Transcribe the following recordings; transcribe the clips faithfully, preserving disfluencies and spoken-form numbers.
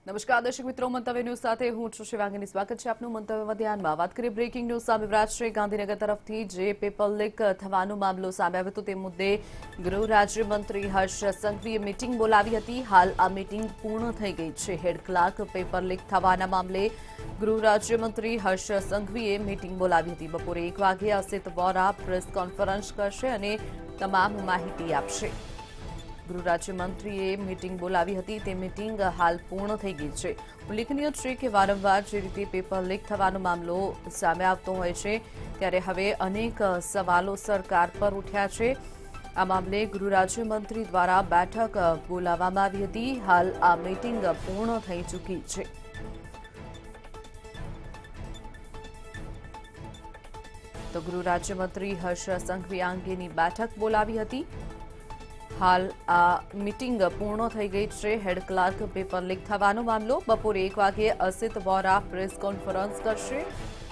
નમસ્કાર દર્શક મિત્રો, મંતવ્ય ન્યૂઝ સાથે હું છું શિવાંગીની. સ્વાગત છે આપનું મંતવ્યમાં. ધ્યાનમાં વાત કરીએ બ્રેકિંગ ન્યૂઝ સામે રાજ્ય ગાંધીનગર તરફથી જે પેપર લીક થવાનો મામલો સામે આવ્યો હતો તે મુદ્દે ગૃહ રાજ્યમંત્રી હર્ષ સંઘવીએ મીટિંગ બોલાવી હતી. હાલ આ મીટિંગ પૂર્ણ થઈ ગઈ છે. હેડ ક્લાર્ક પેપર લીક થવાના મામલે ગૃહ રાજ્યમંત્રી હર્ષ સંઘવીએ મીટિંગ બોલાવી હતી. બપોરે એક વાગે અસિત વોરા પ્રેસ કોન્ફરન્સ કરશે અને તમામ માહિતી આપશે. ગૃહ રાજ્યમંત્રીએ મીટિંગ બોલાવી હતી તે મીટિંગ હાલ પૂર્ણ થઈ ગઈ છે. ઉલ્લેખનીય છે કે વારંવાર જે રીતે પેપર લીક થવાનો મામલો સામે આવતો હોય છે ત્યારે હવે અનેક સવાલો સરકાર પર ઉઠ્યા છે. આ મામલે ગૃહ રાજ્યમંત્રી દ્વારા બેઠક બોલાવવામાં આવી હતી. હાલ આ મીટિંગ પૂર્ણ થઈ ચૂકી છે. તો ગૃહ રાજ્યમંત્રી હર્ષ સંઘવી આ અંગેની બેઠક બોલાવી હતી. હાલ આ મીટિંગ પૂર્ણ થઈ ગઈ છે. હેડ ક્લાર્ક પેપર લીક થવાનો મામલો બપોરે એક વાગે અસિત વોરા પ્રેસ કોન્ફરન્સ કરશે.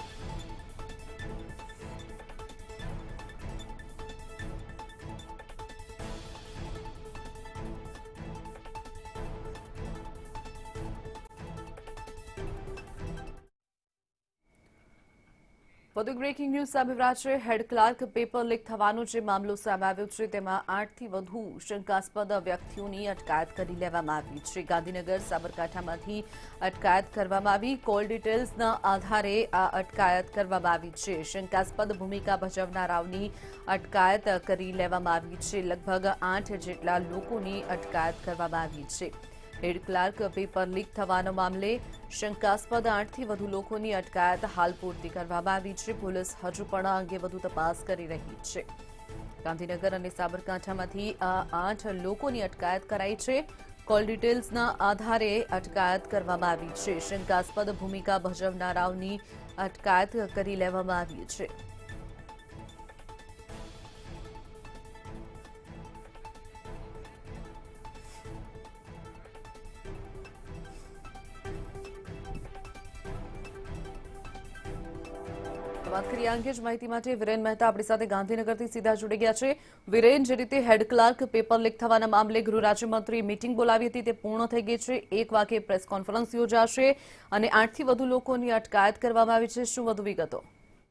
વધુ બ્રેકિંગ ન્યૂઝ સામે છે. હેડ ક્લાર્ક પેપર લીક થવાનો જે મામલો સામે આવ્યો છે તેમાં આઠથી વધુ શંકાસ્પદ વ્યક્તિઓની અટકાયત કરી લેવામાં આવી છે. ગાંધીનગર સાબરકાંઠામાંથી અટકાયત કરવામાં આવી. કોલ ડિટેલ્સના આધારે આ અટકાયત કરવામાં આવી છે. શંકાસ્પદ ભૂમિકા ભજવનારાઓની અટકાયત કરી લેવામાં આવી છે. લગભગ આઠ જેટલા લોકોની અટકાયત કરવામાં આવી છે. હેડ ક્લાર્ક પેપર લીક થવાના મામલે શંકાસ્પદ આઠથી વધુ લોકોની અટકાયત હાલ પૂર્તિ કરવામાં આવી છે. પોલીસ હજુ પણ આ અંગે વધુ તપાસ કરી રહી છે. ગાંધીનગર અને સાબરકાંઠામાંથી આ આઠ લોકોની અટકાયત કરાઈ છે. કોલ ડિટેલ્સના આધારે અટકાયત કરવામાં આવી છે. શંકાસ્પદ ભૂમિકા ભજવનારાઓની અટકાયત કરી લેવામાં આવી છે. વાત કરીએ આ અંગે જ માહિતી માટે વિરેન મહેતા આપણી સાથે ગાંધીનગરથી સીધા જોડી ગયા છે. વિરેન, જે રીતે હેડ ક્લાર્ક પેપર લીક થવાના મામલે ગૃહ રાજ્યમંત્રીએ મીટિંગ બોલાવી હતી તે પૂર્ણ થઈ ગઈ છે. એક વાગે પ્રેસ કોન્ફરન્સ યોજાશે અને આઠથી વધુ લોકોની અટકાયત કરવામાં આવી છે. શું વધુ વિગતો?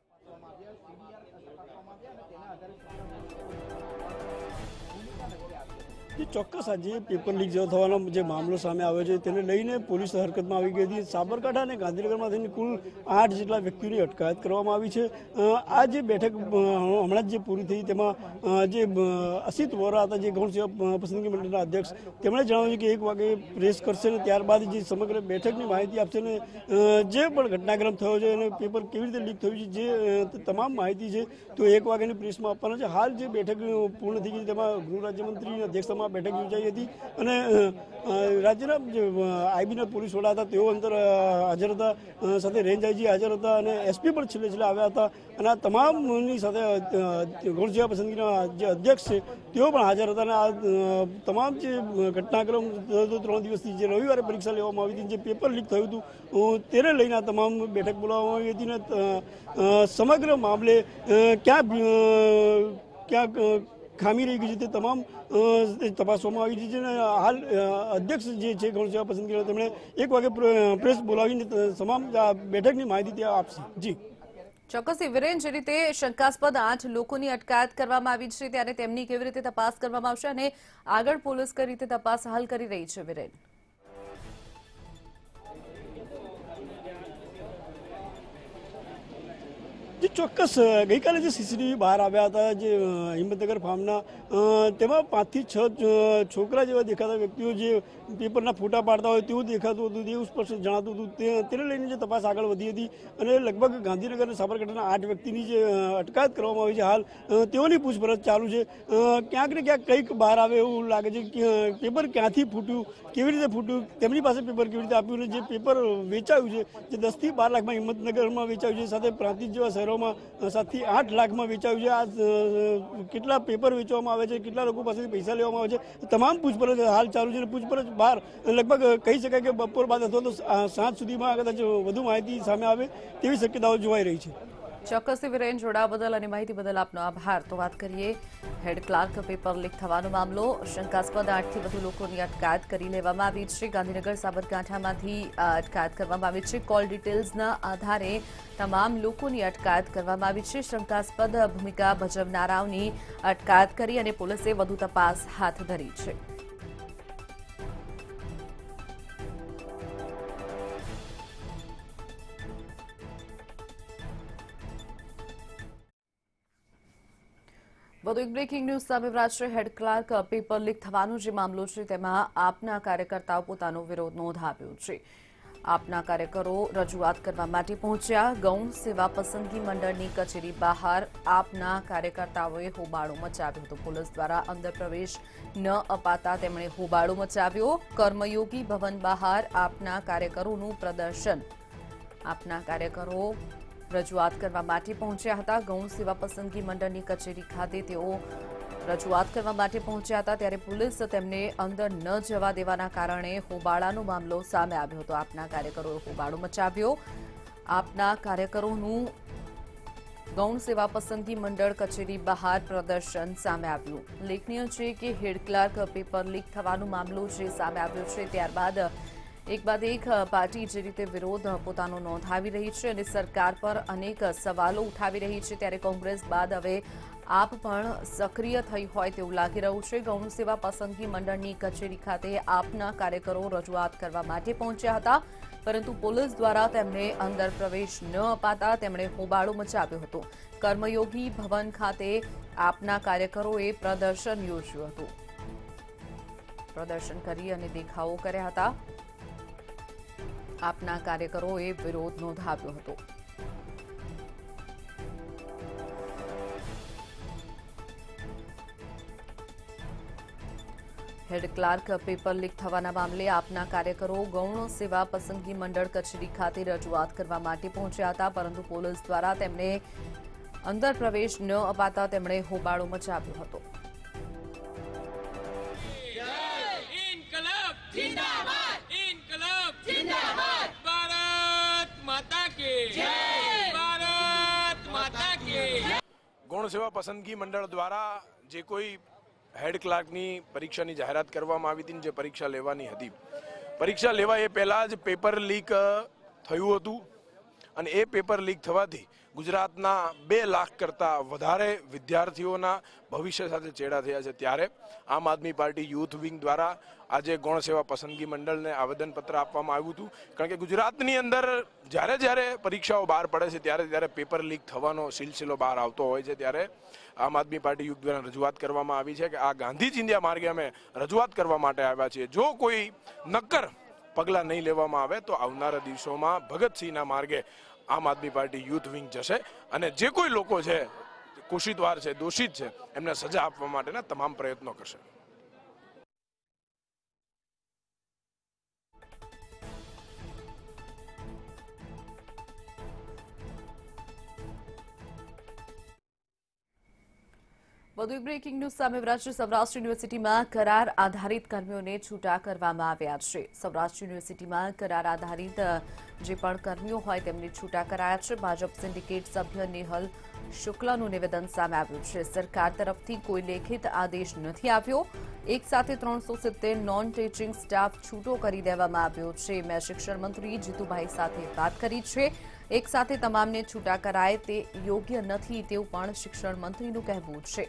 ચોક્કસ આજે પેપર લીક થવાનો જે મામલો સામે આવ્યો છે તેને લઈને પોલીસ હરકતમાં આવી ગઈ હતી. સાબરકાંઠા અને ગાંધીનગરમાંથી કુલ આઠ જેટલા વ્યક્તિઓની અટકાયત કરવામાં આવી છે. આ જે બેઠક હમણાં જ જે પૂરી થઈ તેમાં જે અસિત વોરા હતા, જે ગૌણ સેવા પસંદગી મંડળના અધ્યક્ષ, તેમણે જણાવ્યું કે એક વાગે પ્રેસ કરશે અને ત્યારબાદ જે સમગ્ર બેઠકની માહિતી આપશે અને જે પણ ઘટનાક્રમ થયો છે અને પેપર કેવી રીતે લીક થયું છે જે તમામ માહિતી છે તો એક વાગ્યાની પ્રેસમાં આપવાના છે. હાલ જે બેઠક પૂર્ણ થઈ ગઈ તેમાં ગૃહ રાજ્યમંત્રીની અધ્યક્ષતામાં બેઠક યોજાઈ હતી અને રાજ્યના જે આઈબીના પોલીસ વડા હતા તેઓ અંદર હાજર હતા, સાથે રેન્જ આઈજી હાજર હતા અને એસપી પણ છેલ્લે છેલ્લે આવ્યા હતા અને આ તમામની સાથે ગૌણ સેવા પસંદગીના જે અધ્યક્ષ છે તેઓ પણ હાજર હતા. અને આ તમામ જે ઘટનાક્રમ ત્રણ દિવસથી જે રવિવારે પરીક્ષા લેવામાં આવી હતી, જે પેપર લીક થયું હતું તેને લઈને આ તમામ બેઠક બોલાવવામાં આવી હતી અને સમગ્ર મામલે ક્યાં ક્યાંક ખામી રહી ગઈ છે તે તમામ તપાસવામાં આવી છે. હાલ અધ્યક્ષ જે છે ગૌણ સેવા પસંદગીના તેમણે એક વાગે પ્રેસ બોલાવીને તમામ બેઠકની માહિતી ત્યાં આપશે. જી ચોક્કસથી વિરેન, જે રીતે શંકાસ્પદ આઠ લોકોની અટકાયત કરવામાં આવી છે ત્યારે તેમની કેવી રીતે તપાસ કરવામાં આવશે અને આગળ પોલીસ કઈ રીતે તપાસ હાલ કરી રહી છે? વિરેન, ચોક્કસ ગઈકાલે જે સીસીટીવી બહાર આવ્યા હતા જે હિંમતનગર ફાર્મના, તેમાં પાંચથી છ છોકરા જેવા દેખાતા વ્યક્તિઓ જે પેપરના ફોટા પાડતા હોય તેવું દેખાતું હતું, તેવું સ્પષ્ટ જણાતું હતું. તેને લઈને જે તપાસ આગળ વધી હતી અને લગભગ ગાંધીનગર અને સાબરકાંઠાના આઠ વ્યક્તિની જે અટકાયત કરવામાં આવી છે હાલ તેઓની પૂછપરછ ચાલુ છે. ક્યાંક ને ક્યાંક કંઈક બહાર આવે એવું લાગે છે કે પેપર ક્યાંથી ફૂટ્યું, કેવી રીતે ફૂટ્યું, તેમની પાસે પેપર કેવી રીતે આપ્યું અને જે પેપર વેચાયું છે જે દસથી બાર લાખમાં હિંમતનગરમાં વેચાયું છે, સાથે પ્રાંતિજ જેવા શહેરોમાં સાતથી આઠ લાખમાં વેચાયું છે. આ કેટલા પેપર વેચવામાં આવે છે, કેટલા લોકો પાસેથી પૈસા લેવામાં આવે છે, તમામ પૂછપરછ હાલ ચાલુ છે. અને પૂછપરછ બહાર લગભગ કહી શકાય કે બપોર બાદ અથવા તો સાંજ સુધીમાં કદાચ વધુ માહિતી સામે આવે તેવી શક્યતાઓ જોવાઈ રહી છે. ચોક્કસથી વિરેન જોડાવા બદલ અને માહિતી બદલ આપનો આભાર। તો વાત કરીએ હેડ ક્લાર્ક પેપર લીક થવાનો મામલો। શંકાસ્પદ આઠથી વધુ લોકોની અટકાયત કરી લેવામાં આવી છે। ગાંધીનગર સાબરકાંઠામાંથી અટકાયત કરવામાં આવી છે। કોલ ડિટેલ્સના આધારે તમામ લોકોની અટકાયત કરવામાં આવી છે। શંકાસ્પદ ભૂમિકા ભજવનારાઓની અટકાયત કરી અને પોલીસે વધુ તપાસ હાથ ધરી છે। વધુ એક બ્રેકિંગ ન્યૂઝ સામે રાજ્ય હેડ ક્લાર્ક પેપર લીક થવાનો જે મામલો છે તેમાં આપના કાર્યકર્તાઓ પોતાનો વિરોધ નોંધાવ્યો છે। આપના કાર્યકરો રજૂઆત કરવા માટે પહોંચ્યા। ગૌણ સેવા પસંદગી મંડળની કચેરી બહાર આપના કાર્યકર્તાઓએ હોબાળો મચાવ્યો હતો। પોલીસ દ્વારા અંદર પ્રવેશ ન અપાતા તેમણે હોબાળો મચાવ્યો। કર્મયોગી ભવન બહાર આપના કાર્યકરોનું પ્રદર્શન। આપના કાર્યકરો રજૂઆત કરવા માટે પહોંચ્યા હતા। ગૌણ સેવા પસંદગી મંડળની કચેરી ખાતે તેઓ રજૂઆત કરવા માટે પહોંચ્યા હતા ત્યારે પોલીસ તેમને અંદર ન જવા દેવાના કારણે હોબાળાનો મામલો સામે આવ્યો હતો। આપના કાર્યકરોએ હોબાળો મચાવ્યો। આપના કાર્યકરોનું ગૌણ સેવા પસંદગી મંડળ કચેરી બહાર પ્રદર્શન સામે આવ્યું। ઉલ્લેખનીય છે કે હેડ ક્લાર્ક પેપર લીક થવાનો મામલો જે સામે આવ્યો છે ત્યારબાદ એક બાદ એક પાર્ટી જે રીતે વિરોધ પોતાનો નોંધાવી રહી છે અને સરકાર પર અનેક સવાલો ઉઠાવી રહી છે ત્યારે કોંગ્રેસ બાદ હવે આપ પણ સક્રિય થઈ હોય તેવું લાગી રહ્યું છે। ગૌણ સેવા પસંદગી મંડળની કચેરી ખાતે આપના કાર્યકરો રજૂઆત કરવા માટે પહોંચ્યા હતા પરંતુ પોલીસ દ્વારા તેમને અંદર પ્રવેશ ન અપાતા તેમણે હોબાળો મચાવ્યો હતો। કર્મયોગી ભવન ખાતે આપના કાર્યકરોએ પ્રદર્શન યોજ્યું હતું। પ્રદર્શન કરી અને દેખાવો કર્યા હતા। આપના કાર્યકરોએ વિરોધ નોંધાવ્યો હતો। હેડ ક્લાર્ક પેપર લીક થવાના મામલે આપના કાર્યકરો ગૌણ સેવા પસંદગી મંડળ કચેરી ખાતે રજૂઆત કરવા માટે પહોંચ્યા હતા પરંતુ પોલીસ દ્વારા તેમને અંદર પ્રવેશ ન અપાતા તેમણે હોબાળો મચાવ્યો હતો। ગૌણ સેવા પસંદગી મંડળ દ્વારા જે કોઈ હેડ ક્લાર્કની પરીક્ષાની જાહેરાત કરવામાં આવી હતી જે પરીક્ષા લેવાની હતી પરીક્ષા લેવા એ પહેલા જ પેપર લીક થયું હતું અને એ પેપર લીક થવાથી ગુજરાતના બે લાખ કરતાં વધારે વિદ્યાર્થીઓના ભવિષ્ય સાથે ચેડા થયા છે। ત્યારે આમ આદમી પાર્ટી યુથ વિંગ દ્વારા આજે ગૌણ સેવા પસંદગી મંડળને આવેદનપત્ર આપવામાં આવ્યું હતું કારણ કે ગુજરાતની અંદર જ્યારે જ્યારે પરીક્ષાઓ બહાર પડે છે ત્યારે ત્યારે પેપર લીક થવાનો સિલસિલો બહાર આવતો હોય છે। ત્યારે આમ આદમી પાર્ટી યુથ દ્વારા રજૂઆત કરવામાં આવી છે કે આ ગાંધી ચિંધ્યા માર્ગે અમે રજૂઆત કરવા માટે આવ્યા છીએ। જો કોઈ નક્કર પગલાં નહીં લેવામાં આવે તો આવનારા દિવસોમાં ભગતસિંહના માર્ગે આમ આદમી પાર્ટી યુથ વિંગ જશે અને જે કોઈ લોકો છે કુશિતવાર છે દોષિત છે એમને સજા આપવા માટેના તમામ પ્રયત્નો કરશે। વધુ એક બ્રેકિંગ ન્યૂઝ સામે રાજ્ય સૌરાષ્ટ્ર યુનિવર્સિટીમાં કરાર આધારિત કર્મીઓને છૂટા કરવામાં આવ્યા છે। સૌરાષ્ટ્ર યુનિવર્સિટીમાં કરાર આધારિત જે પણ કર્મીઓ હોય તેમને છૂટા કરાયા છે। ભાજપ સિન્ડિકેટ સભ્ય નેહલ શુક્લાનું નિવેદન સામે આવ્યું છે। સરકાર તરફથી કોઈ લેખિત આદેશ નથી આવ્યો। એક સાથે ત્રણસો સિત્તેર નોન ટીચિંગ સ્ટાફ છૂટો કરી દેવામાં આવ્યો છે। મેં શિક્ષણ મંત્રી જીતુભાઈ સાથે વાત કરી છે। એક સાથે તમામને છૂટા કરાય તે યોગ્ય નથી તેવું પણ શિક્ષણ મંત્રીનું કહેવું છે।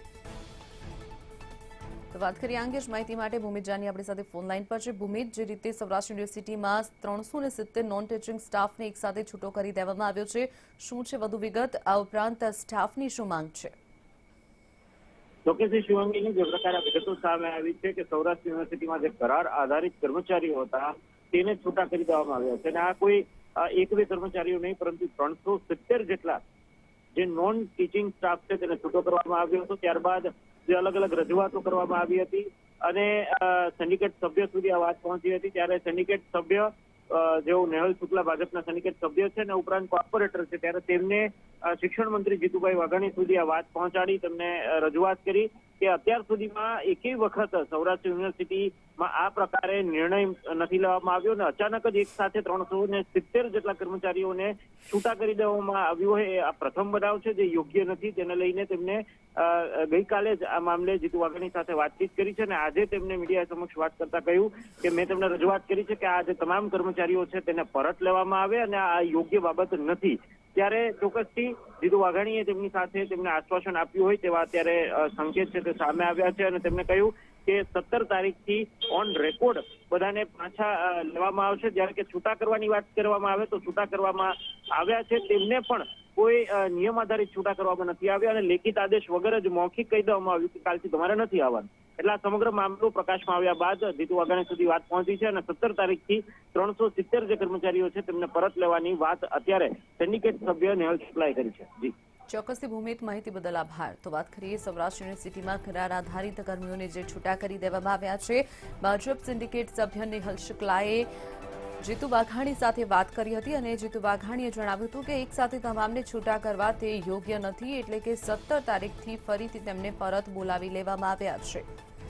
તો વાત કરીએ આ અંગે જ માહિતી માટે ભૂમિત જાની આપણી સાથે ફોન લાઈન પર છે। ભૂમિત, જે રીતે સૌરાષ્ટ્ર યુનિવર્સિટીમાં ત્રણસો ને સિત્તેર નોન ટીચિંગ સ્ટાફને એક સાથે છૂટો કરી દેવામાં આવ્યો છે, શું છે વધુ વિગત? આ ઉપરાંત સ્ટાફની શું માંગ છે? ચોક્કસથી શિવાંગીની જે પ્રકારે વિગતો સામે આવી છે કે સૌરાષ્ટ્ર યુનિવર્સિટીમાં જે કરાર આધારિત કર્મચારીઓ હતા તેને છૂટા કરી દેવામાં આવ્યા છે અને આ કોઈ એક બે કર્મચારીઓ નહીં પરંતુ ત્રણસો સિત્તેર જેટલા જે નોન ટીચિંગ સ્ટાફ છે તેને છૂટો કરવામાં આવ્યો હતો। ત્યારબાદ જે અલગ અલગ રજૂઆતો કરવામાં આવી હતી અને સિન્ડિકેટ સભ્ય સુધી આ વાત પહોંચી હતી ત્યારે સિન્ડિકેટ સભ્ય જેઓ નેહલ શુક્લા ભાજપના સિન્ડિકેટ સભ્ય છે અને ઉપરાંત કોર્પોરેટર છે ત્યારે તેમને શિક્ષણ મંત્રી જીતુભાઈ વાઘાણી સુધી આ વાત પહોંચાડી, તેમને રજૂઆત કરી કે અત્યાર સુધીમાં એકેય વખત સૌરાષ્ટ્ર યુનિવર્સિટીમાં આ પ્રકારે નિર્ણય નથી લેવામાં આવ્યો અને અચાનક જ એક સાથે ત્રણસો ને સિત્તેર જેટલા કર્મચારીઓને છૂટા કરી દેવામાં આવ્યું હોય આ પ્રથમ બનાવ છે જે યોગ્ય નથી. તેને લઈને તેમને ગઈકાલે જ આ મામલે જીતુ વાઘાણી સાથે વાતચીત કરી છે અને આજે તેમને મીડિયા સમક્ષ વાત કરતા કહ્યું કે મેં તેમને રજૂઆત કરી છે કે આ જે તમામ કર્મચારીઓ છે તેને પરત લેવામાં આવે અને આ યોગ્ય બાબત નથી. ત્યારે ચોક્કસથી જીતુ વાઘાણીએ તેમની સાથે તેમને આશ્વાસન આપ્યું હોય તેવા અત્યારે સંકેત છે તે સામે આવ્યા છે અને તેમણે કહ્યું કે સત્તર તારીખથી ઓન રેકોર્ડ બધાને પાછા લેવામાં આવશે. જ્યારે કે છૂટા કરવાની વાત કરવામાં આવે તો છૂટા કરવામાં આવ્યા છે તેમને પણ કોઈ નિયમ આધારિત છૂટા કરવામાં નથી આવ્યા અને લેખિત આદેશ વગર જ મૌખિક કહી દેવામાં આવ્યું કે કાલથી તમારે નથી આવવાનું. એટલે આ સમગ્ર મામલો પ્રકાશમાં આવ્યા બાદ જીતુ વાઘાણી સુધી વાત પહોંચી છે અને સત્તર તારીખથી ત્રણસો સિત્તેર જે કર્મચારીઓ છે તેમને પરત લેવાની વાત અત્યારે સિન્ડિકેટ સભ્ય નેહલ શુક્લાએ કરી છે. જી ચોક્કસથી ભૂમિત, માહિતી બદલ આભાર. તો વાત કરીએ સૌરાષ્ટ્ર યુનિવર્સિટીમાં કરાર આધારિત કર્મીઓને જે છૂટા કરી દેવામાં આવ્યા છે. ભાજપ સિન્ડિકેટ સભ્ય નેહલ શુક્લાએ જીતુ વાઘાણી સાથે વાત કરી હતી અને જીતુ વાઘાણીએ જણાવ્યું હતું કે એક સાથે તમામને છૂટા કરવા તે યોગ્ય નથી, એટલે કે સત્તર તારીખથી ફરીથી તેમને પરત બોલાવી લેવામાં આવ્યા છે.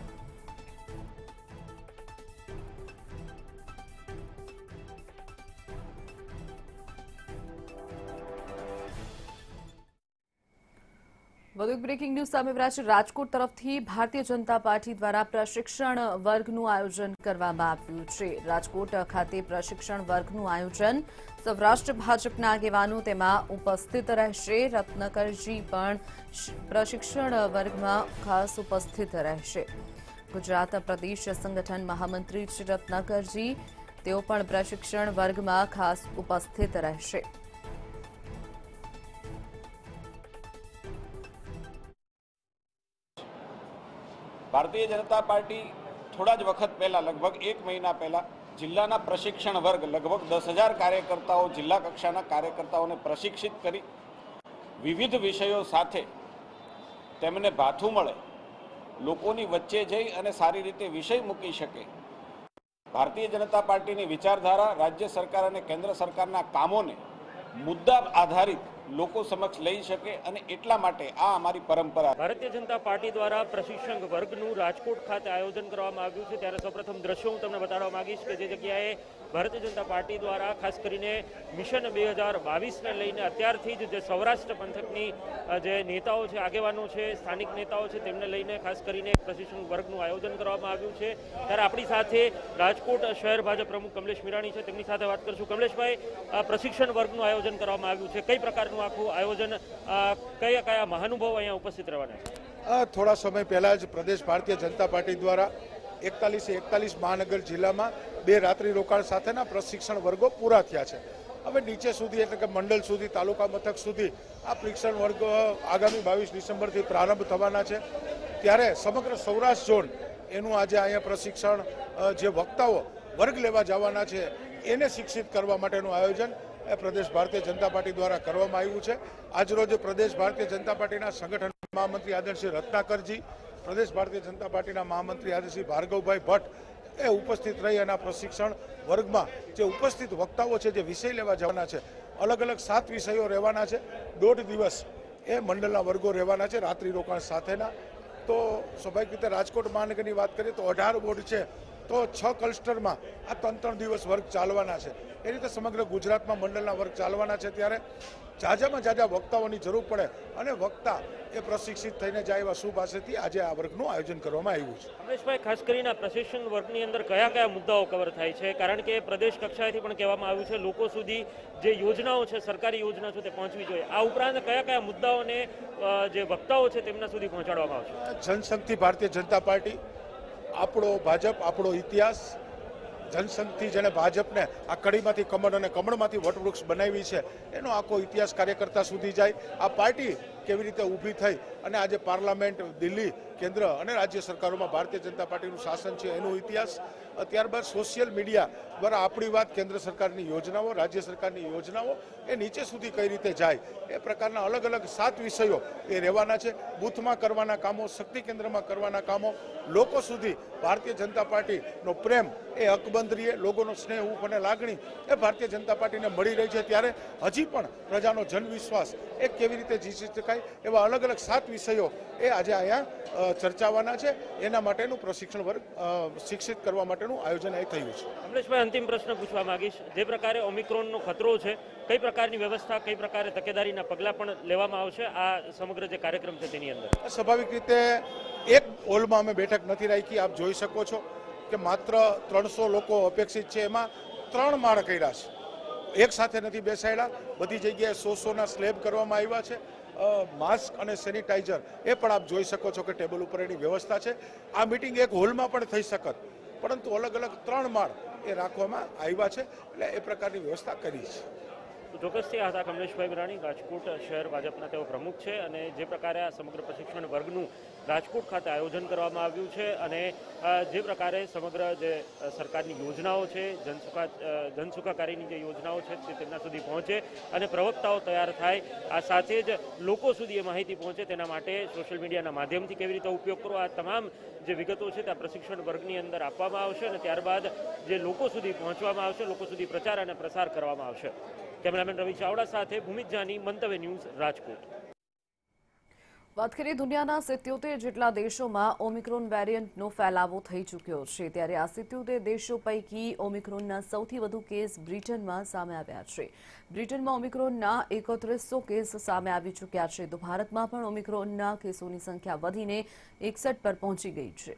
વધુ એક બ્રેકિંગ ન્યૂઝ સામે આવ્યા છે. રાજકોટ તરફથી ભારતીય જનતા પાર્ટી દ્વારા પ્રશિક્ષણ વર્ગનું આયોજન કરવામાં આવ્યું છે. રાજકોટ ખાતે પ્રશિક્ષણ વર્ગનું આયોજન સૌરાષ્ટ્ર ભાજપના આગેવાનો તેમાં ઉપસ્થિત રહેશે. રત્નાકરજી પણ પ્રશિક્ષણ વર્ગમાં ખાસ ઉપસ્થિત રહેશે. ગુજરાત પ્રદેશ સંગઠન મહામંત્રી શ્રી રત્નાકરજી તેઓ પણ પ્રશિક્ષણ વર્ગમાં ખાસ ઉપસ્થિત રહેશે. ભારતીય જનતા પાર્ટી થોડા જ વખત પહેલા લગભગ એક મહિના પહેલા જિલ્લાના પ્રશિક્ષણ વર્ગ લગભગ દસ હજાર કાર્યકર્તાઓ જિલ્લા કક્ષાના કાર્યકર્તાઓને પ્રશિક્ષિત કરી વિવિધ વિષયો સાથે તેમને ભાથું મળે, લોકોની વચ્ચે જઈ અને સારી રીતે વિષય મૂકી શકે. ભારતીય જનતા પાર્ટીની વિચારધારા રાજ્ય સરકાર અને કેન્દ્ર સરકારના કામોને મુદ્દા આધારિત લોકો સમક્ષ લઈ શકે અને એટલા માટે આ અમારી પરંપરા. ભારતીય જનતા પાર્ટી દ્વારા પ્રશિક્ષણ વર્ગનું રાજકોટ ખાતે આયોજન કરવામાં આવ્યું છે. ત્યારે સૌપ્રથમ દ્રશ્યો હું તમને બતાડવા માંગીશ કે જે જગ્યાએ ભારતીય જનતા પાર્ટી દ્વારા ખાસ કરીને મિશન બે હજાર બાવીસને લઈને અત્યારથી જ જે સૌરાષ્ટ્ર પંથકની જે નેતાઓ છે, આગેવાનો છે, સ્થાનિક નેતાઓ છે, તેમને લઈને ખાસ કરીને પ્રશિક્ષણ વર્ગનું આયોજન કરવામાં આવ્યું છે. ત્યારે આપણી સાથે રાજકોટ શહેર ભાજપ પ્રમુખ કમલેશ મીરાણી છે, તેમની સાથે વાત કરશું. કમલેશભાઈ, પ્રશિક્ષણ વર્ગનું આયોજન કરવામાં આવ્યું છે, કઈ પ્રકારનું આખું આયોજન, કયા કયા મહાનુભાવો અહીંયા ઉપસ્થિત રહેવાના છે? થોડા સમય પહેલા જ પ્રદેશ ભારતીય જનતા પાર્ટી દ્વારા એકતાલીસે એકતાલીસ મહાનગર જિલ્લામાં બે રાત્રિ રોકાણ સાથેના પ્રશિક્ષણ વર્ગો પૂરા થયા છે. હવે નીચે સુધી એટલે કે મંડળ સુધી, તાલુકા મથક સુધી આ પ્રશિક્ષણ વર્ગો આગામી બાવીસ ડિસેમ્બરથી પ્રારંભ થવાના છે. ત્યારે સમગ્ર સૌરાષ્ટ્ર ઝોન એનું આજે અહીંયા પ્રશિક્ષણ જે વક્તાઓ વર્ગ લેવા જવાના છે એને શિક્ષિત કરવા માટેનું આયોજન એ પ્રદેશ ભારતીય જનતા પાર્ટી દ્વારા કરવામાં આવ્યું છે. આજરોજ પ્રદેશ ભારતીય જનતા પાર્ટીના સંગઠન મહામંત્રી આદરશ્રી રત્નાકરજી, પ્રદેશ ભારતીય જનતા પાર્ટીના મહામંત્રી આદરશ્રી ભાર્ગવભાઈ ભટ્ટ એ ઉપસ્થિત રહી અને પ્રશિક્ષણ વર્ગમાં જે ઉપસ્થિત વક્તાઓ છે જે વિષય લેવા જવાના છે, અલગ અલગ સાત વિષયો રહેવાના છે. દોઢ દિવસ એ મંડળના વર્ગો રહેવાના છે રાત્રિ રોકાણ સાથેના. તો સ્વાભાવિક રીતે રાજકોટ મહાનગરની વાત કરીએ તો અઢાર વોર્ડ છે, તો છ ક્લસ્ટરમાં આ ત્રણ ત્રણ દિવસ વર્ગ ચાલવાના છે. એ રીતે સમગ્ર ગુજરાતમાં મંડળના વર્ગ ચાલવાના છે. ત્યારે જાજામાં જાજા વક્તાઓની જરૂર પડે અને વક્તા એ પ્રશિક્ષિત થઈને જાય એવા શું પાસેથી આજે આ વર્ગનું આયોજન કરવામાં આવ્યું છે. કમલેશભાઈ, ખાસ કરીને પ્રશિક્ષણ વર્ગની અંદર કયા કયા મુદ્દાઓ કવર થાય છે? કારણ કે પ્રદેશ કક્ષાએથી પણ કહેવામાં આવ્યું છે લોકો સુધી જે યોજનાઓ છે, સરકારી યોજના છે, તે પહોંચવી જોઈએ. આ ઉપરાંત કયા કયા મુદ્દાઓને જે વક્તાઓ છે તેમના સુધી પહોંચાડવામાં આવશે? જનશક્તિ ભારતીય જનતા પાર્ટી, આપણો ભાજપ, આપણો ઇતિહાસ, જનશક્તિ જેને ભાજપને આ કડીમાંથી કમળ અને કમળમાંથી વટવૃક્ષ બનાવી છે એનો આખો ઇતિહાસ કાર્યકર્તા સુધી જાય. આ પાર્ટી કેવી રીતે ઊભી થઈ અને આજે પાર્લામેન્ટ, દિલ્હી, કેન્દ્ર અને રાજ્ય સરકારોમાં ભારતીય જનતા પાર્ટીનું શાસન છે એનો ઇતિહાસ. ત્યારબાદ સોશિયલ મીડિયા દ્વારા આપણી વાત, કેન્દ્ર સરકારની યોજનાઓ, રાજ્ય સરકારની યોજનાઓ એ નીચે સુધી કઈ રીતે જાય એ પ્રકારના અલગ અલગ સાત વિષયો એ રહેવાના છે. બૂથમાં કરવાના કામો, શક્તિ કેન્દ્રમાં કરવાના કામો, લોકો સુધી ભારતીય જનતા પાર્ટીનો પ્રેમ એ અકબંધ, લોકોનો સ્નેહ અને લાગણી એ ભારતીય જનતા પાર્ટીને મળી રહી છે. ત્યારે હજી પણ પ્રજાનો જનવિશ્વાસ એ કેવી રીતે જીતી શકાય શકાય એવા અલગ અલગ સાત વિષયો એ આજે અહીંયા ચર્ચાવાના છે. એના માટેનું પ્રશિક્ષણ વર્ગ શિક્ષિત કરવા માટેનું આયોજન અહીં થયું છે. કમલેશભાઈ, અંતિમ પ્રશ્ન પૂછવા માંગીશ. જે પ્રકારે ઓમિક્રોનનો ખતરો છે, કઈ પ્રકારની વ્યવસ્થા, કઈ પ્રકારે તકેદારીના પગલાં પણ લેવામાં આવશે આ સમગ્ર જે કાર્યક્રમ છે તેની અંદર? સ્વાભાવિક રીતે એક હોલમાં અમે બેઠક નથી રાખી. આપ જોઈ શકો છો કે માત્ર ત્રણસો લોકો અપેક્ષિત છે. એમાં ત્રણ માળ કર્યા છે, એક સાથે નથી બેસાડ્યા. બધી જગ્યાએ સો સોના સ્લેબ કરવામાં આવ્યા છે. માસ્ક અને સેનિટાઈઝર એ પણ આપ જોઈ શકો છો કે ટેબલ ઉપર એની વ્યવસ્થા છે. આ મિટિંગ એક હોલમાં પણ થઈ શકત, પરંતુ અલગ અલગ ત્રણ માળ એ રાખવામાં આવ્યા છે, એટલે એ પ્રકારની વ્યવસ્થા કરી છે. ચોક્કસથી આ હતા કમલેશભાઈ વિરાણી, રાજકોટ શહેર ભાજપના તેઓ પ્રમુખ છે. અને જે પ્રકારે આ સમગ્ર પ્રશિક્ષણ વર્ગનું રાજકોટ ખાતે આયોજન કરવામાં આવ્યું છે અને જે પ્રકારે સમગ્ર જે સરકારની યોજનાઓ છે, જનસુખા જનસુખાકારીની જે યોજનાઓ છે તે તેમના સુધી પહોંચે અને પ્રવક્તાઓ તૈયાર થાય, આ સાથે જ લોકો સુધી એ માહિતી પહોંચે, તેના માટે સોશિયલ મીડિયાના માધ્યમથી કેવી રીતે ઉપયોગ કરવો, આ તમામ જે વિગતો છે તે પ્રશિક્ષણ વર્ગની અંદર આપવામાં આવશે અને ત્યારબાદ જે લોકો સુધી પહોંચવામાં આવશે, લોકો સુધી પ્રચાર અને પ્રસાર કરવામાં આવશે. કેમેરામેન રવિ ચાવડા સાથે ભૂમિત જાની, મંતવ્ય ન્યૂઝ, રાજકોટ. વાત કરીએ દુનિયાના સિત્યોતેર જેટલા દેશોમાં ઓમિક્રોન વેરિયન્ટનો ફેલાવો થઈ ચૂક્યો છે. ત્યારે આ સિત્યોતેર દેશો પૈકી ઓમિક્રોનના સૌથી વધુ કેસ બ્રિટનમાં સામે આવ્યા છે. બ્રિટનમાં ઓમિક્રોનના એકત્રીસો કેસ સામે આવી ચૂક્યા છે, તો ભારતમાં પણ ઓમિક્રોનના કેસોની સંખ્યા વધીને એકસઠ પર પહોંચી ગઈ છે.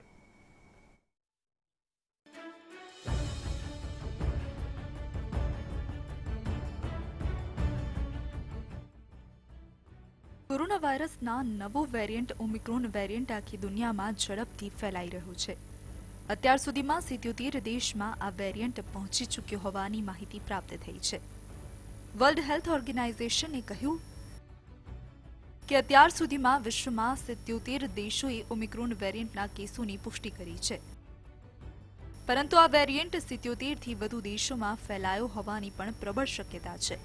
કોરોના વાયરસના નવો વેરિયન્ટ ઓમિક્રોન વેરિયન્ટ આખી દુનિયામાં ઝડપથી ફેલાઈ રહ્યું છે. અત્યાર સુધીમાં સિત્યોતેર દેશમાં આ વેરિયન્ટ પહોંચી ચૂક્યો હોવાની માહિતી પ્રાપ્ત થઈ છે. વર્લ્ડ હેલ્થ ઓર્ગેનાઇઝેશને કહ્યું કે અત્યાર સુધીમાં વિશ્વમાં સિત્યોતેર દેશોએ ઓમિક્રોન વેરિયન્ટના કેસોની પુષ્ટિ કરી છે, પરંતુ આ વેરિયન્ટ સિત્યોતેરથી વધુ દેશોમાં ફેલાયો હોવાની પણ પ્રબળ શક્યતા છે.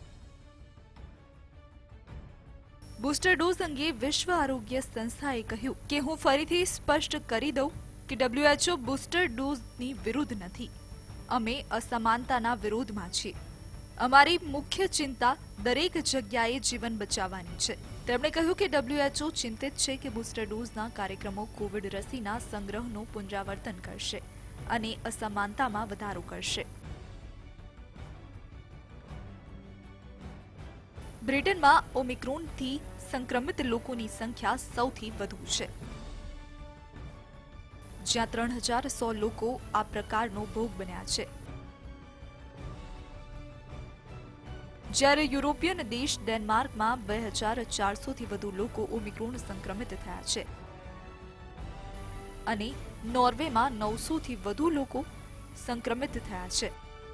બૂસ્ટર ડોઝ અંગે વિશ્વ આરોગ્ય સંસ્થાએ કહ્યું કે હું ફરીથી સ્પષ્ટ કરી દઉં કે ડબ્લ્યુએચઓ બૂસ્ટર ડોઝની વિરુદ્ધ નથી. અમે અસમાનતાના વિરોધમાં છીએ. અમારી મુખ્ય ચિંતા દરેક જગ્યાએ જીવન બચાવવાની છે. તેમણે કહ્યું કે ડબ્લ્યુએચઓ ચિંતિત છે કે બૂસ્ટર ડોઝના કાર્યક્રમો કોવિડ રસીના સંગ્રહનું પુનરાવર્તન કરશે અને અસમાનતામાં વધારો કરશે. બ્રિટનમાં ઓમિક્રોનથી સંક્રમિત લોકોની સંખ્યા સૌથી વધુ છે, જ્યાં ત્રણ હજાર સો લોકો આ પ્રકારનો ભોગ બન્યા છે. જ્યારે યુરોપિયન દેશ ડેનમાર્કમાં બે હજાર ચારસોથી વધુ લોકો ઓમિક્રોન સંક્રમિત થયા છે અને નોર્વેમાં નવસોથી વધુ લોકો સંક્રમિત થયા છે.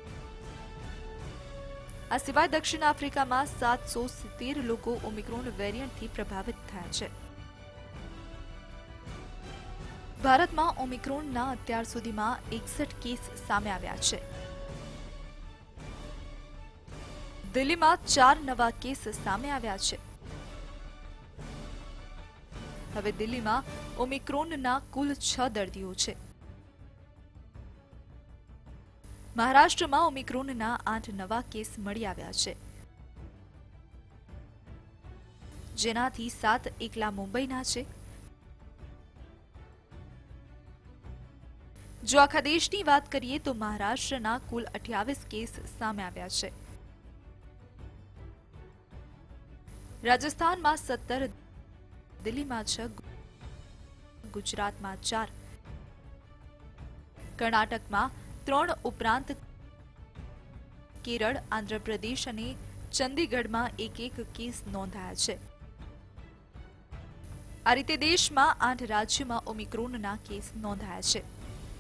આ સિવાય દક્ષિણ આફ્રિકામાં સાતસો સિત્તેર લોકો ઓમિક્રોન વેરિયન્ટથી પ્રભાવિત થયા છે. ભારતમાં ઓમિક્રોનના અત્યાર સુધીમાં એકસઠ કેસ સામે આવ્યા છે. દિલ્હીમાં ચાર નવા કેસ સામે આવ્યા છે. હવે દિલ્હીમાં ઓમિક્રોનના કુલ છ દર્દીઓ છે. મહારાષ્ટ્રમાં ઓમિક્રોનના આઠ નવા કેસ મળી આવ્યા છે, જેનાથી સાત એકલા મુંબઈના છે. જો આખા દેશની વાત કરીએ તો મહારાષ્ટ્રના કુલ અઠ્યાવીસ કેસ સામે આવ્યા છે. રાજસ્થાનમાં સત્તર, દિલ્હીમાં છ, ગુજરાતમાં ચાર, કર્ણાટકમાં ત્રણ ઉપરાંત કેરળ, આંધ્રપ્રદેશ અને ચંદીગઢમાં એક એક કેસ નોંધાયા છે. આ રીતે દેશમાં આઠ રાજ્યોમાં ઓમિક્રોનના કેસ નોંધાયા છે.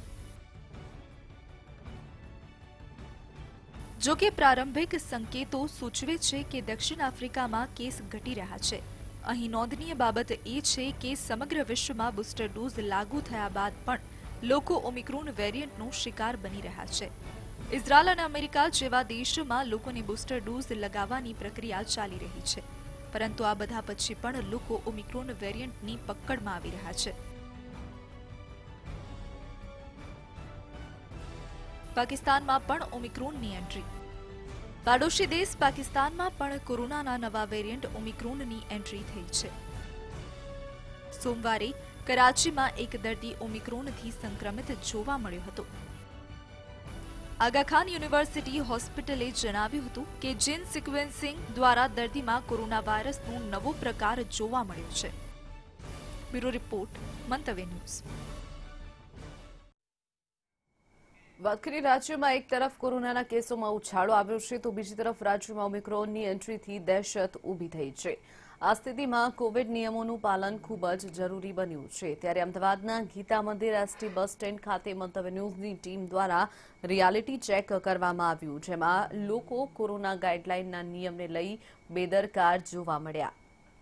જો કે પ્રારંભિક સંકેતો સૂચવે છે કે દક્ષિણ આફ્રિકામાં કેસ ઘટી રહ્યા છે. અહીં નોંધનીય બાબત એ છે કે સમગ્ર વિશ્વમાં બૂસ્ટર ડોઝ લાગુ થયા બાદ પણ લોકો ઓમિક્રોન વેરિયન્ટનો શિકાર બની રહ્યા છે. ઇઝરાયલ અને અમેરિકા જેવા દેશોમાં લોકોને બૂસ્ટર ડોઝ લગાવવાની પ્રક્રિયા ચાલી રહી છે, પરંતુ આ બધા પછી પણ લોકો ઓમિક્રોન વેરિયન્ટની પકડમાં આવી રહ્યા છે. પાકિસ્તાનમાં પણ ઓમિક્રોનની એન્ટ્રી. પાડોશી દેશ પાકિસ્તાનમાં પણ કોરોનાના નવા વેરિયન્ટ ઓમિક્રોનની એન્ટ્રી થઈ છે. સોમવારે કરાચીમાં એક દર્દી ઓમિક્રોનથી સંક્રમિત જોવા મળ્યો હતો. આગા ખાન યુનિવર્સિટી હોસ્પિટલે જણાવ્યું હતું કે જીન સિક્વેન્સિંગ દ્વારા દર્દીમાં કોરોના વાયરસનો નવો પ્રકાર જોવા મળ્યો છે. Bureau report, Mantavya news. વાત કરીએ રાજ્યમાં એક તરફ કોરોનાના કેસોમાં ઉછાળો આવ્યો છે તો બીજી તરફ રાજ્યમાં ઓમિક્રોનની એન્ટ્રીથી દહેશત ઊભી થઈ છે. આ સ્થિતિમાં કોવિડ નિયમોનું પાલન ખૂબ જ જરૂરી બન્યું છે. ત્યારે અમદાવાદના ગીતા મંદિર એસટી બસ સ્ટેન્ડ ખાતે મંતવ્ય ન્યૂઝની ટીમ દ્વારા રિયાલિટી ચેક કરવામાં આવ્યું, જેમાં લોકો કોરોના ગાઈડલાઈનના નિયમને લઈ બેદરકાર જોવા મળ્યા.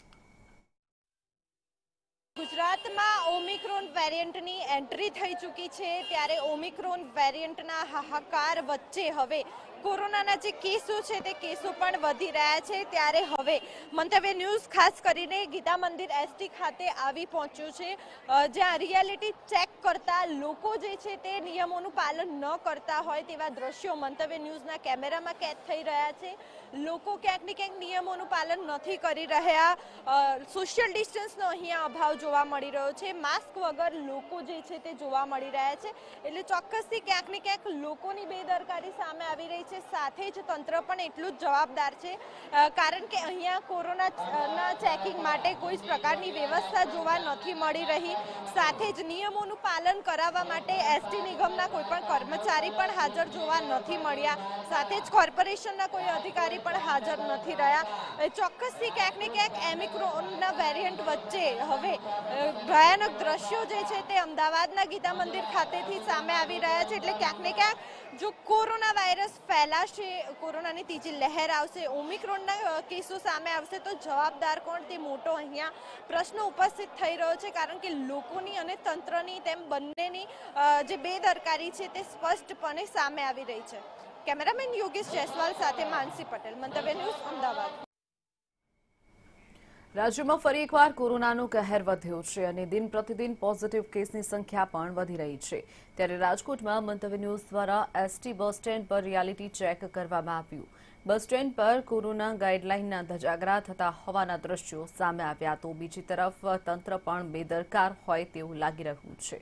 ગુજરાતમાં ઓમિક્રોન વેરિયન્ટની એન્ટ્રી થઈ ચૂકી છે, ત્યારે ઓમિક્રોન વેરિયન્ટના હાહાકાર વચ્ચે હવે કોરોનાના જે કેસો છે તે કેસો પણ વધી રહ્યા છે. ત્યારે હવે મંતવ્ય ન્યૂઝ ખાસ કરીને ગીતા મંદિર એસટી ખાતે આવી પહોંચ્યું છે, જ્યાં રિયાલિટી ચેક કરતા લોકો જે છે તે નિયમોનું પાલન ન કરતા હોય તેવા દ્રશ્યો મંતવ્ય ન્યૂઝના કેમેરામાં કેદ થઈ રહ્યા છે. લોકો ક્યાંક ને ક્યાંક નિયમોનું પાલન નથી કરી રહ્યા. સોશિયલ ડિસ્ટન્સનો અહીંયા અભાવ જોવા મળી રહ્યો છે. માસ્ક વગર લોકો જે છે તે જોવા મળી રહ્યા છે. એટલે ચોક્કસથી ક્યાંક ને ક્યાંક લોકોની બેદરકારી સામે આવી રહી છે. સાથે જ તંત્ર પણ એટલું જ જવાબદાર છે, કારણ કે અહીંયા કોરોનાના ચેકિંગ માટે કોઈ પ્રકારની વ્યવસ્થા જોવા નથી મળી રહી. સાથે જ નિયમોનું પાલન કરાવવા માટે એસટી નિગમના કોઈ પણ કર્મચારી પણ હાજર જોવા નથી મળ્યા. સાથે જ કોર્પોરેશનના કોઈ અધિકારી પણ હાજર નથી રહ્યા. ચોક્કસથી ક્યાંક ને ક્યાંક ઓમિક્રોનના વેરિયન્ટ વચ્ચે હવે ભયાનક દ્રશ્યો જે છે તે અમદાવાદના ગીતા મંદિર ખાતેથી સામે આવી રહ્યા છે. એટલે ક્યાંક ને ક્યાંક જો કોરોના વાયરસ ફેલાશે, કોરોનાની ત્રીજી લહેર આવશે, ઓમિક્રોનના કેસો સામે આવશે તો જવાબદાર કોણ, તે મોટો અહીંયા પ્રશ્ન ઉપસ્થિત થઈ રહ્યો છે. કારણ કે લોકોની અને તંત્રની તેમ બંનેની જે બેદરકારી છે તે સ્પષ્ટપણે સામે આવી રહી છે. કેમેરામેન યોગેશ જયસ્વાલ સાથે માનસી પટેલ, મંતવ્ય ન્યૂઝ, અમદાવાદ. રાજ્યમાં ફરી એકવાર કોરોનાનો કહેર વધ્યો છે અને દિન પ્રતિદિન પોઝિટિવ કેસની સંખ્યા પણ વધી રહી છે. ત્યારે રાજકોટમાં મંતવ્ય ન્યૂઝ દ્વારા એસટી બસ સ્ટેન્ડ પર રિયાલિટી ચેક કરવામાં આવ્યું. બસ સ્ટેન્ડ પર કોરોના ગાઈડલાઈનના ધજાગરા થતા હોવાના દ્રશ્યો સામે આવ્યા. તો બીજી તરફ તંત્ર પણ બેદરકાર હોય તેવું લાગી રહ્યું છે.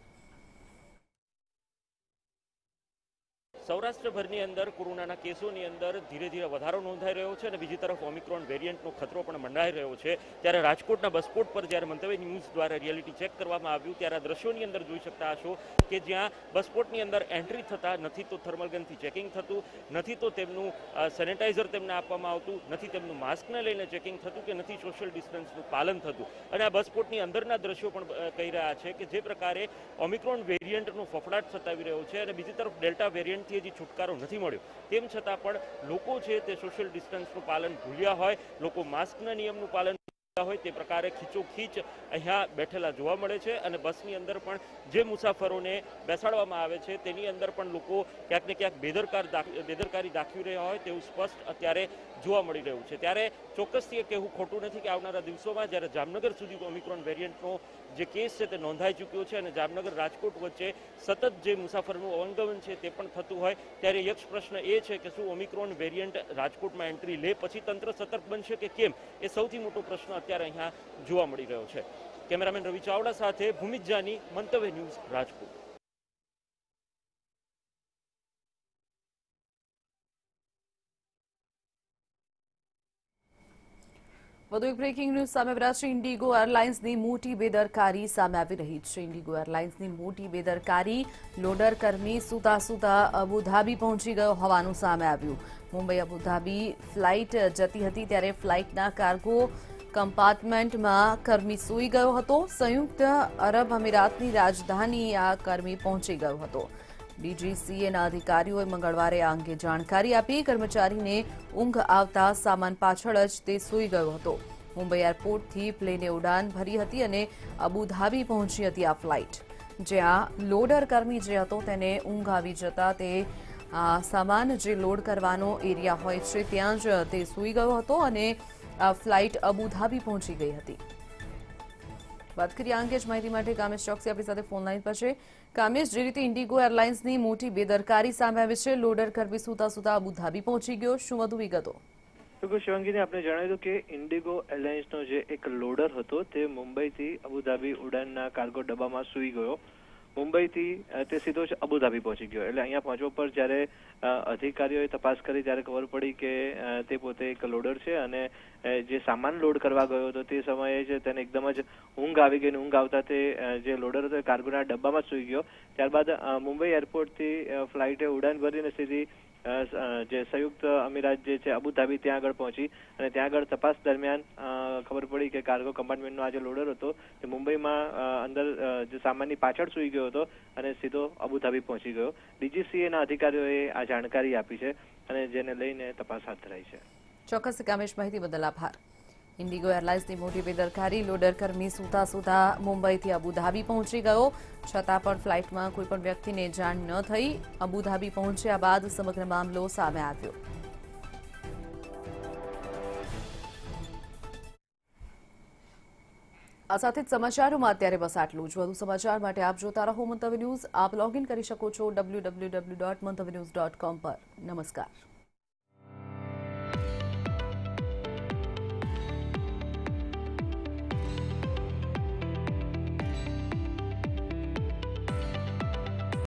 સૌરાષ્ટ્રભરની અંદર કોરોનાના કેસોની અંદર ધીરે ધીરે વધારો નોંધાઈ રહ્યો છે અને બીજી તરફ ઓમિક્રોન વેરિયન્ટનો ખતરો પણ મંડાઈ રહ્યો છે. ત્યારે રાજકોટના બસપોર્ટ પર જ્યારે મંતવ્ય ન્યૂઝ દ્વારા રિયાલિટી ચેક કરવામાં આવ્યું ત્યારે આ દ્રશ્યોની અંદર જોઈ શકતા હશો કે જ્યાં બસપોર્ટની અંદર એન્ટ્રી થતાં નથી તો થર્મલ ગનથી ચેકિંગ થતું, નથી તો તેમનું સેનેટાઈઝર તેમને આપવામાં આવતું, નથી તેમનું માસ્કને લઈને ચેકિંગ થતું કે નથી સોશિયલ ડિસ્ટન્સનું પાલન થતું. અને આ બસપોર્ટની અંદરના દ્રશ્યો પણ કહી રહ્યા છે કે જે પ્રકારે ઓમિક્રોન વેરિયન્ટનો ફફડાટ સતાવી રહ્યો છે અને બીજી તરફ ડેલ્ટા વેરિયન્ટથી હજી છુટકારો નથી મળ્યો, તેમ છતાં પણ લોકો છે તે સોશિયલ ડિસ્ટન્સનું પાલન ભૂલ્યા હોય, લોકો માસ્કના નિયમનું પાલન હોય તે પ્રકારે ખીચોખીચ અહીંયા બેઠેલા જોવા મળે છે. અને બસની અંદર પણ જે મુસાફરોને બેસાડવામાં આવે છે તેની અંદર પણ લોકો ક્યાંક ને ક્યાંક બેદરકાર બેદરકારી દાખવી રહ્યા હોય તેવું સ્પષ્ટ અત્યારે જોવા મળી રહ્યું છે. ત્યારે ચોક્કસથી એ કહેવું ખોટું નથી કે આવનારા દિવસોમાં જ્યારે જામનગર સુધી ઓમિક્રોન વેરિયન્ટનો જે કેસ છે તે નોંધાઈ ચૂક્યો છે અને જામનગર રાજકોટ વચ્ચે સતત જે મુસાફરનું અવંગમન છે તે પણ થતું હોય ત્યારે યક્ષ પ્રશ્ન એ છે કે શું ઓમિક્રોન વેરિયન્ટ રાજકોટમાં એન્ટ્રી લે પછી તંત્ર સતર્ક બનશે કે કેમ, એ સૌથી મોટો પ્રશ્ન અત્યારે અહીંયા જોવા મળી રહ્યો છે. કેમેરામેન રવિ ચાવડા સાથે ભૂમિત જાની, મંતવ્ય ન્યૂઝ, રાજકોટ. વધુ એક બ્રેકિંગ ન્યૂઝ સામે આવ્યા છે. ઇન્ડિગો એરલાઇન્સની મોટી બેદરકારી સામે આવી રહી છે. ઇન્ડિગો એરલાઇન્સની મોટી બેદરકારી, લોડર કર્મી સૂતા સૂતા અબુધાબી પહોંચી ગયો હોવાનું સામે આવ્યું. મુંબઈ અબુધાબી ફ્લાઇટ જતી હતી ત્યારે ફ્લાઇટના કાર્ગો કમ્પાર્ટમેન્ટમાં કર્મી સૂઈ ગયો હતો. સંયુક્ત અરબ અમીરાતની રાજધાની આ કર્મી પહોંચી ગયો હતો. ડીજીસીએના અધિકારીઓએ મંગળવારે આ અંગે જાણકારી આપી. કર્મચારીને ઊંઘ આવતા સામાન પાછળ જ તે સૂઈ ગયો હતો. મુંબઈ એરપોર્ટથી પ્લેને ઉડાન ભરી હતી અને અબુધાબી પહોંચી હતી આ ફ્લાઇટ, જ્યાં લોડર કર્મી જે હતો તેને ઊંઘ આવી જતા તે સામાન જે લોડ કરવાનો એરિયા હોય છે ત્યાં જ તે સૂઈ ગયો હતો અને ફ્લાઇટ અબુધાબી પહોંચી ગઈ હતી. વાત કરીએ આ અંગે જ માહિતી માટે કામેશ ચોકસી આપણી સાથે ફોન લાઈન પર છે। કામેશ, જે રીતે ઇન્ડિગો એરલાઇન્સની મોટી બેદરકારી સામે આવી છે, લોડર કરવી સુતા સુતા અબુધાબી પહોંચી ગયો, શું વધુ વિગતો? તો શિવાંગીને આપણે જણાવ્યું કે ઇન્ડિગો એરલાઇન્સનો જે એક લોડર હતો તે મુંબઈથી અબુધાબી ઉડાનના કાર્ગો ડબ્બામાં સૂઈ ગયો। મુંબઈથી તે સીધો જ અબુધાબી પહોંચી ગયો। એટલે અહીંયા પહોંચવા પર જ્યારે અધિકારીઓએ તપાસ કરી ત્યારે ખબર પડી કે તે પોતે એક લોડર છે અને જે સામાન લોડ કરવા ગયો હતો તે સમયે જ તેને એકદમ જ ઊંઘ આવી ગઈ। ઊંઘ આવતા તે જે લોડર હતો એ કાર્ગોના ડબ્બામાં જ સૂઈ ગયો। ત્યારબાદ મુંબઈ એરપોર્ટથી ફ્લાઇટે ઉડાન ભરીને સીધી જે સંયુક્ત અમીરાત જે છે અબુધાબી ત્યાં આગળ પહોંચી અને ત્યાં આગળ તપાસ દરમિયાન ખબર પડી કે કાર્ગો કમ્પાર્ટમેન્ટનો આ જે લોડર હતો તે મુંબઈમાં અંદર જે સામાનની પાછળ સૂઈ ગયો હતો અને સીધો અબુધાબી પહોંચી ગયો। ડીજીસીએના અધિકારીઓએ આ જાણકારી આપી છે અને જેને લઈને તપાસ હાથ ધરાઈ છે। ચોક્કસ કામેશ, માહિતી બદલ આભાર। ઇન્ડિગો એરલાઇન્સની મોટી બેદરકારી, લોડર કર્મી સુતા સુતા મુંબઈથી અબુધાબી પહોંચી ગયો, છતાં પણ ફ્લાઇટમાં કોઈ પણ વ્યક્તિને જાણ ન થઈ। અબુધાબી પહોંચ્યા બાદ સમગ્ર મામલો સામે આવ્યો। આ સાથે જ સમાચારોમાં અત્યારે બસ આટલું જ। વધુ સમાચાર માટે આપ જોતા રહો મંતવ્ય ન્યૂઝ। આપ લોગ ઇન કરી શકો છો W W W dot Mantavya news dot com પર। નમસ્કાર।